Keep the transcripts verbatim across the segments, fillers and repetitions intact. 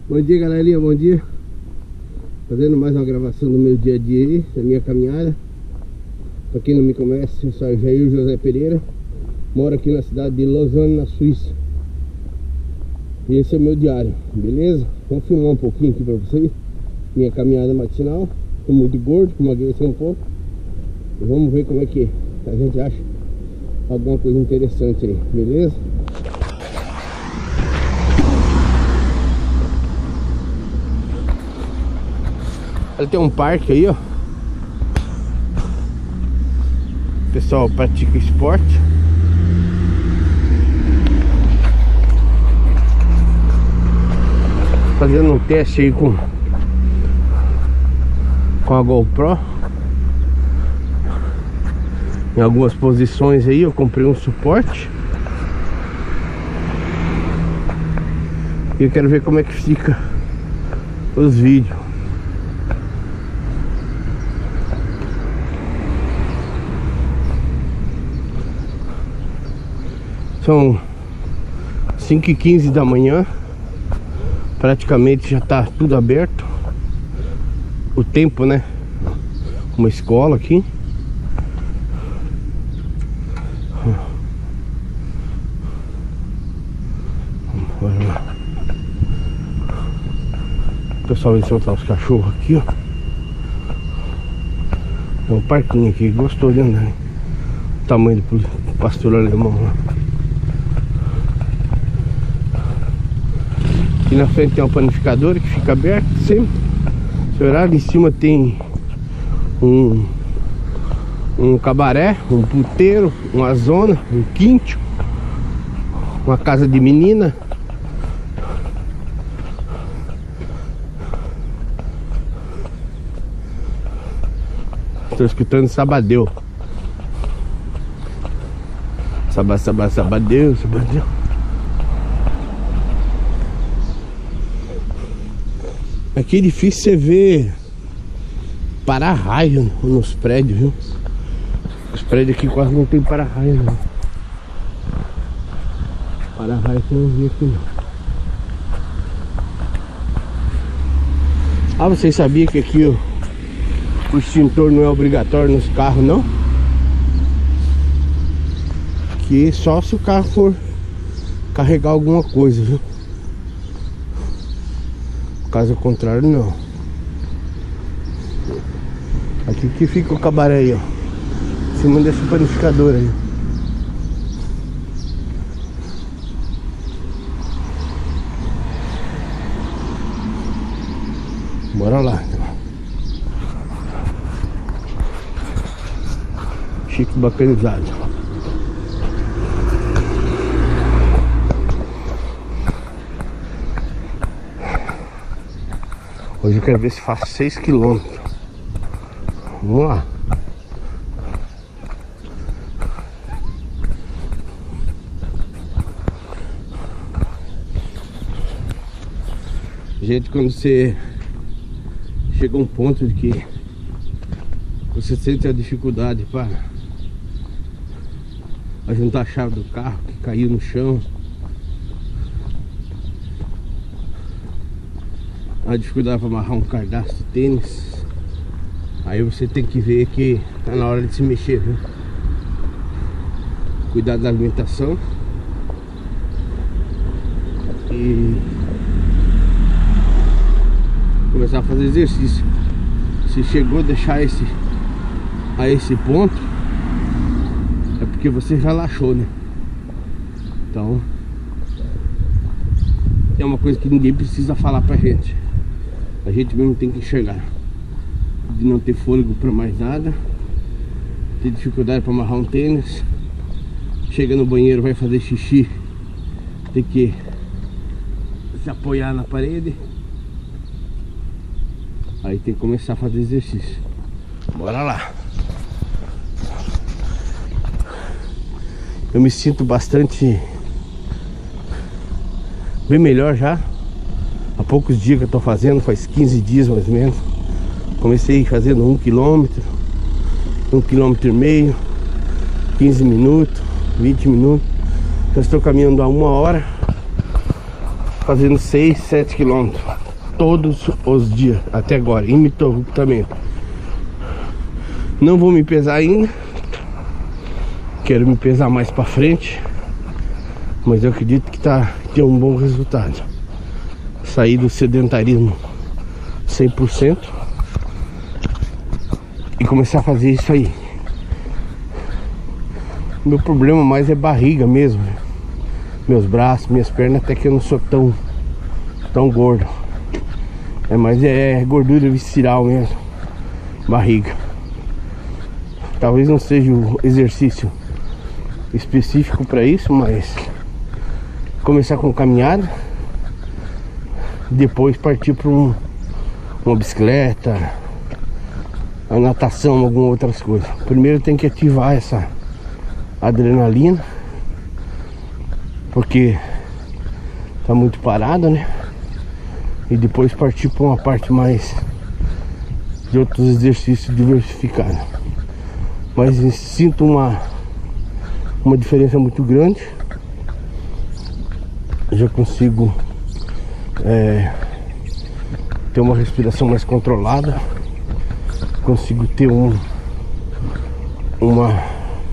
Bom dia, galerinha, bom dia. Fazendo mais uma gravação do meu dia a dia aí, da minha caminhada. Pra quem não me conhece, eu sou Jair José Pereira. Moro aqui na cidade de Lausanne, na Suíça. E esse é o meu diário, beleza? Vou filmar um pouquinho aqui pra vocês. Minha caminhada matinal. Tô muito gordo, emagreci um pouco. E vamos ver como é que a gente acha alguma coisa interessante aí, beleza? Ele tem um parque aí, ó. O pessoal pratica esporte. Fazendo um teste aí com Com a GoPro. Em algumas posições aí eu comprei um suporte. E eu quero ver como é que fica os vídeos. São cinco e quinze da manhã. Praticamente já tá tudo aberto. O tempo, né? Uma escola aqui. Vamos lá. O pessoal vai soltar os cachorros aqui, ó. É um parquinho aqui, gostou de andar, hein? O tamanho do pastor alemão lá. Aqui na frente tem uma panificadora que fica aberta sempre. Esse horário, em cima tem um um cabaré, um puteiro, uma zona, um quinto, uma casa de menina. Estou escutando Sabadeu. Sabá, sabá, sabadeu, sabadeu. Aqui é difícil você ver para-raio nos prédios, viu? Os prédios aqui quase não tem para-raio, não. Para-raio que eu não vi aqui, não. Ah, vocês sabiam que aqui o, o extintor não é obrigatório nos carros, não? Que só se o carro for carregar alguma coisa, viu? Caso contrário, não. Aqui que fica o cabaré aí, ó. Em cima desse panificador aí. Bora lá. Chique bacanizado. Hoje eu quero ver se faço seis quilômetros. Vamos lá. Gente, quando você chega a um ponto de que você sente a dificuldade para juntar a chave do carro que caiu no chão, a dificuldade para amarrar um cardaço de tênis, aí você tem que ver que tá na hora de se mexer, viu? Cuidar da alimentação e começar a fazer exercício. Se chegou a deixar esse a esse ponto, é porque você relaxou, né? Então é uma coisa que ninguém precisa falar pra gente. A gente mesmo tem que enxergar. De não ter fôlego pra mais nada, ter dificuldade pra amarrar um tênis, chega no banheiro, vai fazer xixi, tem que se apoiar na parede. Aí tem que começar a fazer exercício. Bora lá. Eu me sinto bastante bem melhor já. Há poucos dias que eu tô fazendo, faz quinze dias mais ou menos. Comecei fazendo um quilômetro, um quilômetro e meio, quinze minutos, vinte minutos. Eu estou caminhando há uma hora. fazendo seis, sete quilômetros todos os dias até agora, ininterruptamente. Não vou me pesar ainda, quero me pesar mais pra frente, mas eu acredito que tá tem um bom resultado. Sair do sedentarismo cem por cento e começar a fazer isso aí. Meu problema mais é barriga mesmo, meus braços, minhas pernas, até que eu não sou tão tão gordo. É mais é gordura visceral mesmo, barriga. Talvez não seja o exercício específico para isso, mas começar com caminhada, depois partir para um, uma bicicleta, a natação, algumas outras coisas. Primeiro tem que ativar essa adrenalina, porque tá muito parado, né? E depois partir para uma parte mais de outros exercícios diversificados. Mas sinto uma uma diferença muito grande. Eu já consigo é, ter uma respiração mais controlada, consigo ter um uma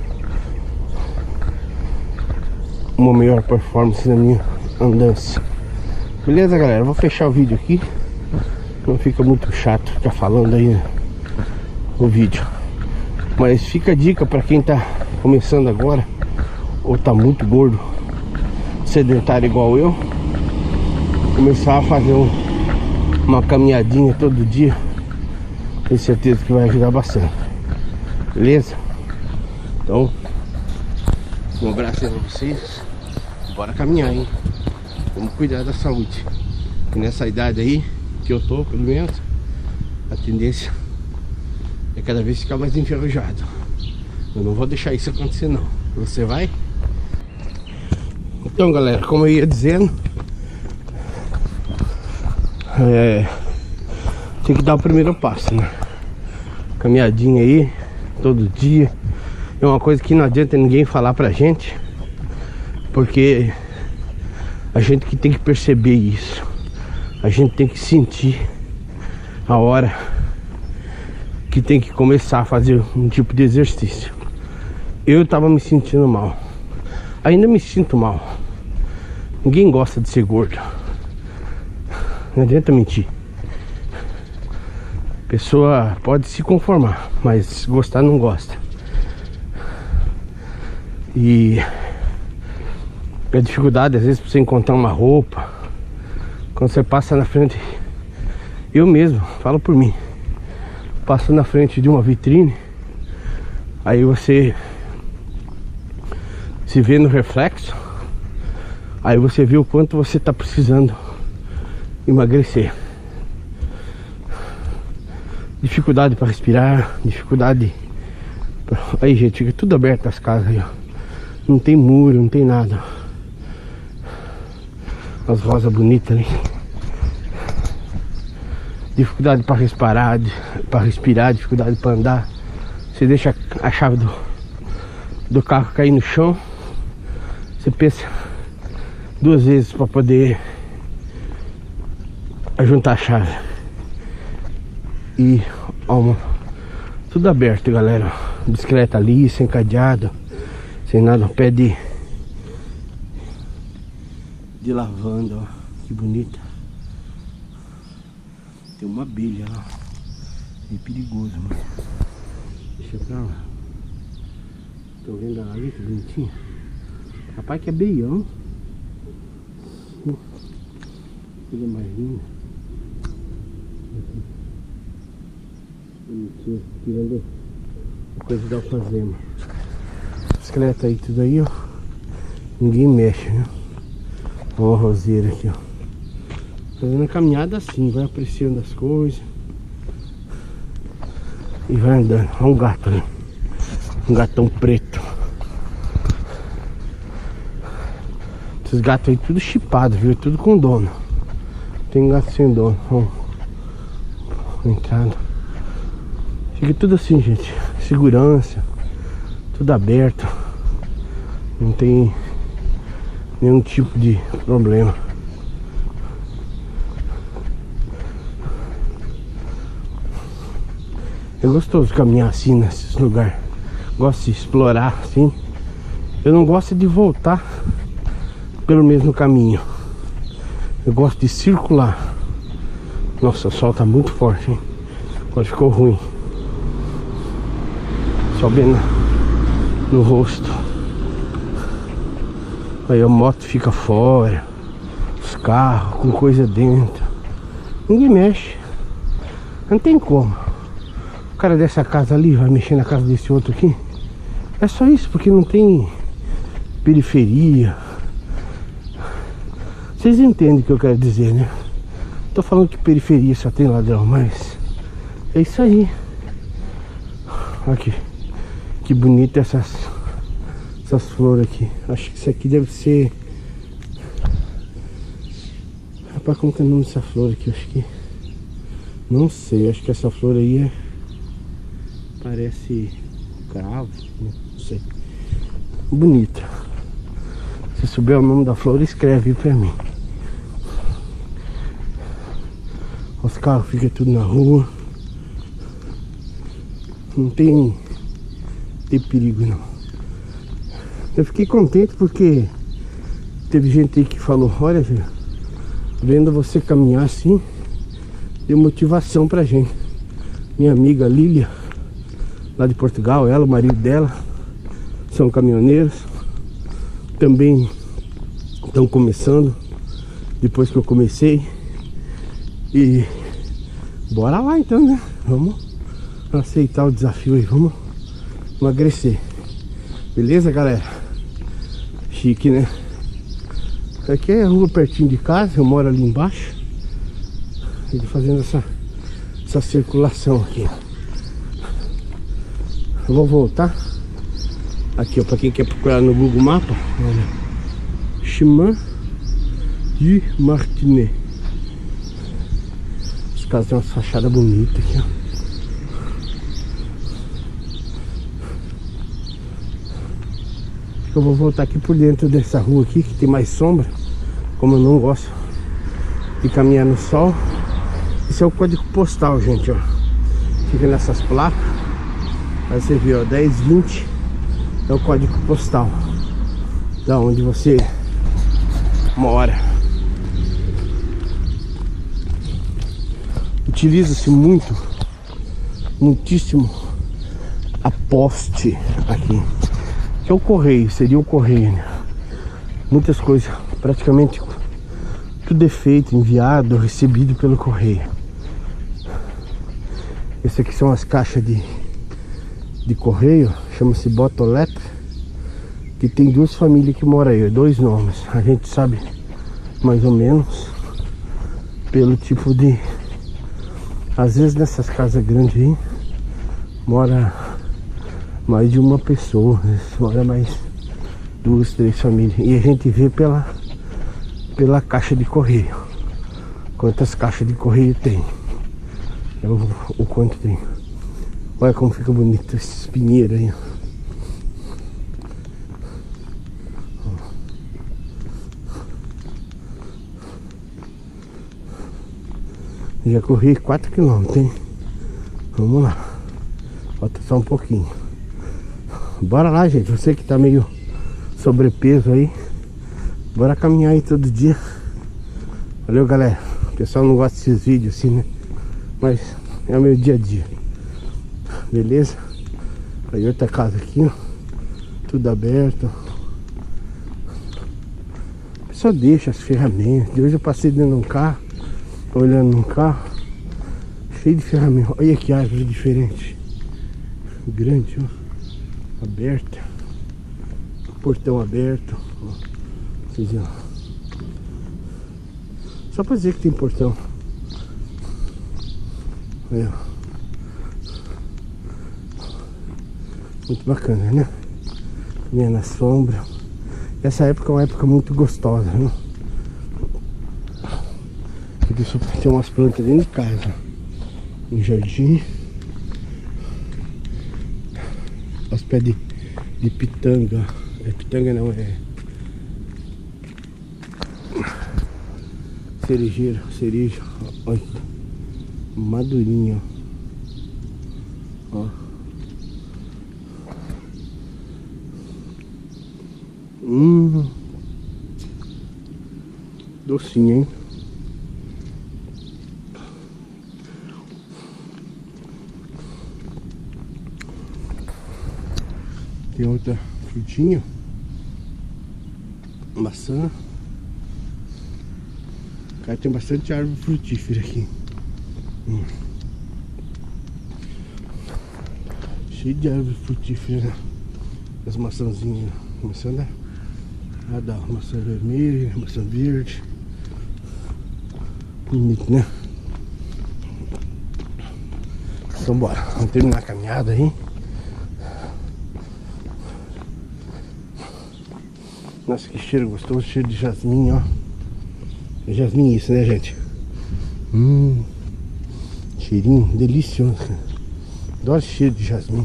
uma melhor performance na minha andança. Beleza, galera? Vou fechar o vídeo aqui, não fica muito chato ficar falando aí no vídeo. Mas fica a dica para quem tá começando agora ou tá muito gordo, sedentário igual eu, começar a fazer um, uma caminhadinha todo dia. Tenho certeza que vai ajudar bastante. Beleza? Então, um abraço aí pra vocês. Bora caminhar, hein? Vamos cuidar da saúde. E nessa idade aí que eu tô, pelo menos, a tendência é cada vez ficar mais enferrujado. Eu não vou deixar isso acontecer não. Você vai? Então, galera, como eu ia dizendo, é, tem que dar o primeiro passo, né? Caminhadinha aí todo dia. É uma coisa que não adianta ninguém falar pra gente, porque a gente que tem que perceber isso. A gente tem que sentir a hora que tem que começar a fazer um tipo de exercício. Eu tava me sentindo mal, ainda me sinto mal. Ninguém gosta de ser gordo, não adianta mentir. A pessoa pode se conformar, mas gostar não gosta. E a dificuldade às vezes pra você encontrar uma roupa, quando você passa na frente, eu mesmo, falo por mim, passo na frente de uma vitrine, aí você se vê no reflexo, aí você vê o quanto você tá precisando emagrecer. Dificuldade para respirar, dificuldade pra... Aí, gente, fica tudo aberto as casas aí, ó. Não tem muro, não tem nada. As rosas bonitas ali. Dificuldade para respirar, para respirar, dificuldade para andar. Você deixa a chave do, do carro cair no chão, você pensa duas vezes para poder juntar a chave. E ó, uma, tudo aberto, galera. Bicicleta ali, sem cadeado, sem nada, pé de de lavanda, ó, que bonita. Tem uma abelha lá, é perigoso, mano. Deixa pra lá. Tô vendo ela ali, que bonitinha. Rapaz, que abelhão. Coisa mais linda. Bonitinho, tirando a coisa da alfazema. Bicicleta aí, tudo aí, ó. Ninguém mexe, né? Ó, a roseira aqui, ó. Fazendo a caminhada assim, vai apreciando as coisas e vai andando. Olha um gato ali, um gatão preto. Esses gatos aí tudo chipado, viu? Tudo com dono. Tem gato sem dono. Ó, entrada. Fica tudo assim, gente. Segurança, tudo aberto. Não tem nenhum tipo de problema. É gostoso caminhar assim nesses lugares. Gosto de explorar assim. Eu não gosto de voltar pelo mesmo caminho. Eu gosto de circular. Nossa, o sol tá muito forte, hein? Agora ficou ruim. Sobe no, no rosto. Aí a moto fica fora. Os carros com coisa dentro. Ninguém mexe. Não tem como. O cara dessa casa ali vai mexer na casa desse outro aqui. É só isso, porque não tem periferia. Vocês entendem o que eu quero dizer, né? Tô falando que periferia só tem ladrão, mas é isso aí. Aqui, que bonita essas essas flores aqui. Acho que isso aqui deve ser... Rapaz, como que é o nome dessa flor aqui? Acho que... Não sei, acho que essa flor aí é... Parece cravo, não sei. Bonita. Se souber o nome da flor, escreve pra mim. Os carros ficam tudo na rua. Não tem, tem perigo não. Eu fiquei contente porque teve gente aí que falou: olha, filho, vendo você caminhar assim, deu motivação pra gente. Minha amiga Lília, lá de Portugal, ela, o marido dela, são caminhoneiros. Também estão começando depois que eu comecei. E bora lá então, né? Vamos aceitar o desafio aí, vamos emagrecer. Beleza, galera? Chique, né? Aqui é a rua pertinho de casa, eu moro ali embaixo. Ele fazendo essa, essa circulação aqui. Eu vou voltar. Aqui, ó, pra quem quer procurar no Google Mapa, olha, Chemin de Martinet. Os caras têm umas fachadas bonitas aqui, ó. Eu vou voltar aqui por dentro dessa rua aqui, que tem mais sombra. Como eu não gosto de caminhar no sol. Esse é o código postal, gente, ó. Fica nessas placas. Aí você vê, ó, dez, vinte. É o código postal da onde você mora. Utiliza-se muito, muitíssimo a poste aqui, que é o correio, seria o correio, né? Muitas coisas, praticamente tudo é feito, enviado, recebido pelo correio. Esse aqui são as caixas de de correio, chama-se Botoletra, que tem duas famílias que moram aí, dois nomes. A gente sabe mais ou menos pelo tipo de... Às vezes nessas casas grandes aí mora mais de uma pessoa, às vezes mora mais duas, três famílias. E a gente vê pela, pela caixa de correio quantas caixas de correio tem. É o, o quanto tem. Olha como fica bonito esses pinheiros aí. Já corri quatro quilômetros, hein? Vamos lá. Falta só um pouquinho. Bora lá, gente. Você que tá meio sobrepeso aí, bora caminhar aí todo dia. Valeu, galera. O pessoal não gosta desses vídeos assim, né? Mas é o meu dia a dia. Beleza? Aí outra casa aqui, ó. Tudo aberto. Só deixa as ferramentas. De hoje eu passei dentro de um carro, olhando num carro cheio de ferramentas. Olha que árvore diferente. Grande, ó. Aberta. Portão aberto, ó. Vocês viram? Só pra dizer que tem portão. Olha. Muito bacana, né? Vinha na sombra. Essa época é uma época muito gostosa, né? Aqui tem umas plantas dentro de casa. Um jardim. Os pés de, de pitanga. É pitanga não, é cerejeira, cereja. Olha, madurinho. Ó. Hum. Docinho, hein? Tem outra frutinha. Maçã. Cara, tem bastante árvore frutífera aqui. Hum. Cheio de árvore frutífera, né? As maçãzinhas. Maçã da... Ah, dá maçã vermelha, maçã verde. Bonito, né? Então bora, vamos terminar a caminhada aí. Nossa, que cheiro gostoso, cheiro de jasmim, ó. É jasmim isso, né, gente? Hum, cheirinho delicioso. Adoro esse cheiro de jasmim.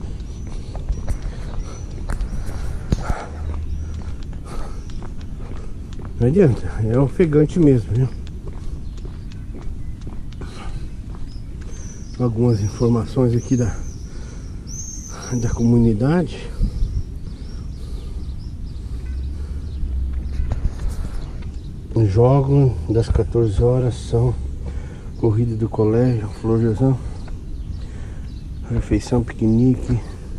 Não adianta, é ofegante mesmo, viu? Algumas informações aqui da, da comunidade. Jogos das quatorze horas são corrida do colégio, floresão, refeição, piquenique,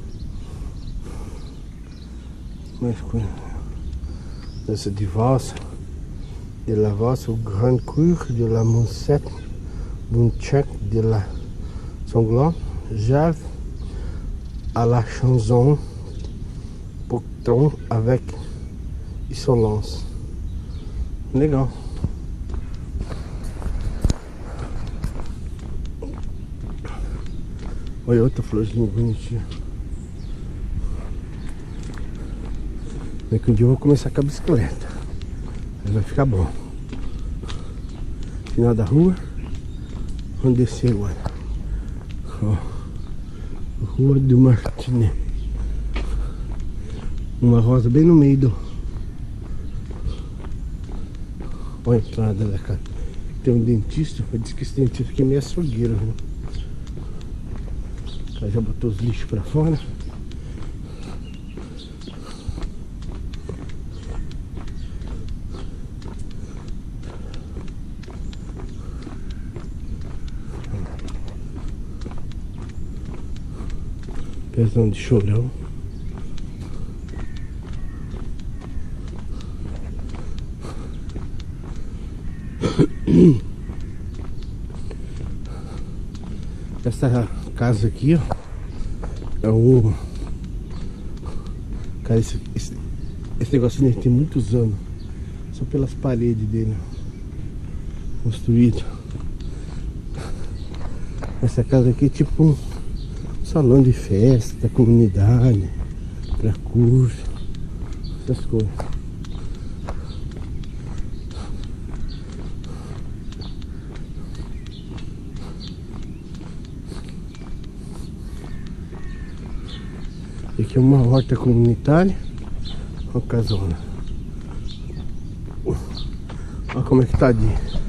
mais coisa, dança de valsa, de la valse au grand cour de la Monsette, Bunchak de la Sanglant, Jave à la chanson, Poctron avec insolence. Legal. Olha outra florzinha bonitinha. Daqui um dia eu vou começar com a bicicleta. Aí vai ficar bom. Final da rua. Vamos descer agora. Ó. Rua do Martinet. Uma rosa bem no meio do... Olha a entrada da casa. Tem um dentista, eu disse que esse dentista aqui é meio açougueiro, viu? O cara já botou os lixos pra fora. Pezão de chorão. Essa casa aqui, ó, é o... Cara, esse, esse, esse negocinho aqui tem muitos anos. Só pelas paredes dele, ó, construído. Essa casa aqui é tipo um salão de festa da comunidade, pra curso, essas coisas. Aqui é uma horta comunitária. Olha a casona. Olha como é que tá de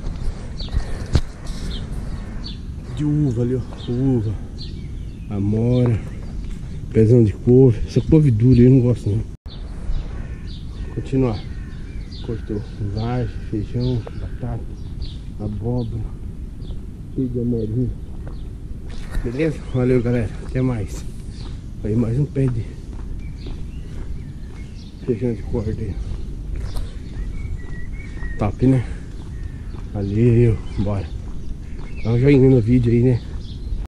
De uva ali, ó. Uva, amora, pezão de couve. Essa couve dura eu não gosto não. Continuar. Cortou vagem, feijão, batata, abóbora, cheio de amorinha. Beleza? Valeu, galera. Até mais. Aí mais um pé de feijão de corda aí. Top, né? Valeu, bora. Dá um joinha no vídeo aí, né?